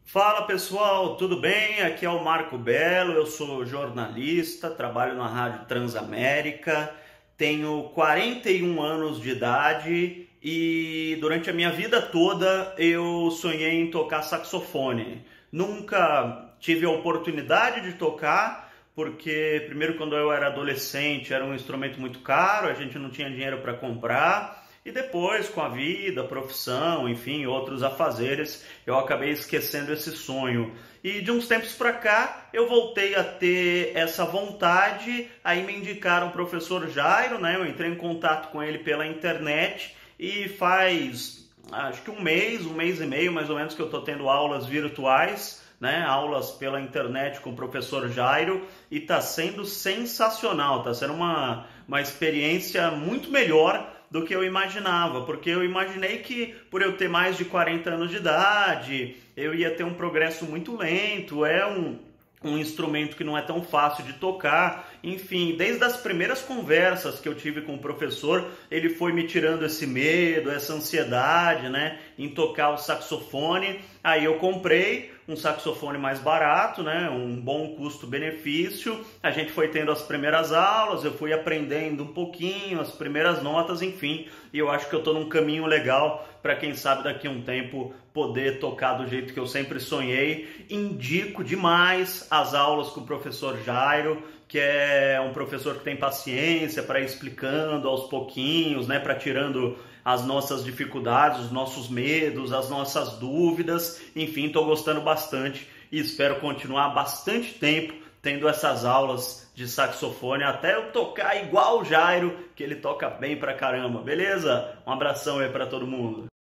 Fala pessoal, tudo bem? Aqui é o Marco Belo, eu sou jornalista, trabalho na Rádio Transamérica, tenho 41 anos de idade e durante a minha vida toda eu sonhei em tocar saxofone. Nunca tive a oportunidade de tocar, porque primeiro quando eu era adolescente era um instrumento muito caro, a gente não tinha dinheiro para comprar. E depois, com a vida, profissão, enfim, outros afazeres, eu acabei esquecendo esse sonho. E de uns tempos para cá, eu voltei a ter essa vontade. Aí me indicaram o professor Jairo, né? Eu entrei em contato com ele pela internet e faz, acho que um mês e meio, mais ou menos, que eu estou tendo aulas virtuais, né, aulas pela internet com o professor Jairo, e está sendo sensacional, está sendo uma experiência muito melhor do que eu imaginava, porque eu imaginei que por eu ter mais de 40 anos de idade, eu ia ter um progresso muito lento, um instrumento que não é tão fácil de tocar, enfim, desde as primeiras conversas que eu tive com o professor, ele foi me tirando esse medo, essa ansiedade, né, em tocar o saxofone. Aí eu comprei um saxofone mais barato, né, um bom custo-benefício, a gente foi tendo as primeiras aulas, eu fui aprendendo um pouquinho, as primeiras notas, enfim, e eu acho que eu estou num caminho legal para quem sabe daqui a um tempo poder tocar do jeito que eu sempre sonhei. Indico demais as aulas com o professor Jairo, que é um professor que tem paciência para ir explicando aos pouquinhos, né, para tirando as nossas dificuldades, os nossos medos, as nossas dúvidas. Enfim, estou gostando bastante e espero continuar bastante tempo tendo essas aulas de saxofone até eu tocar igual o Jairo, que ele toca bem pra caramba, beleza? Um abração aí para todo mundo.